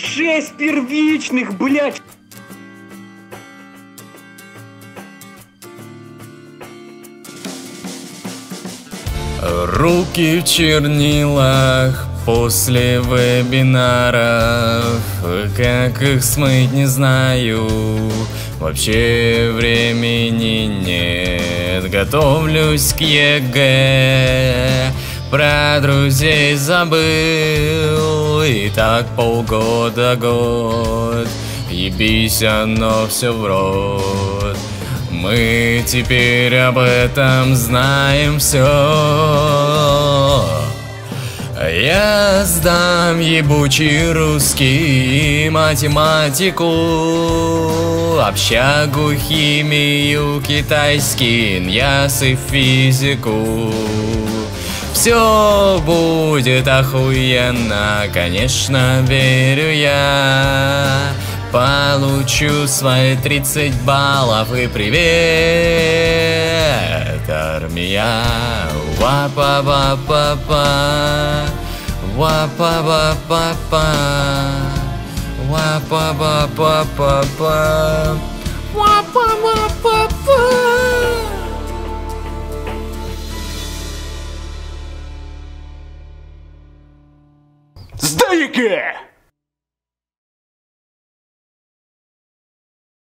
6 первичных, блядь! Руки в чернилах после вебинаров, как их смыть не знаю, вообще времени нет, готовлюсь к ЕГЭ, про друзей забыл, и так полгода-год, ебись оно все в рот. Мы теперь об этом знаем все. Я сдам ебучий русский и математику, общагу, химию, китайский, иньяс и физику. Все будет охуенно, конечно, верю я. Получу свои 30 баллов и привет, армия. Ва-па-па-па-па, ва-па-па-па-па, ва-па-па-па-па-па, ва-па-па-па-па. Сдай-ка!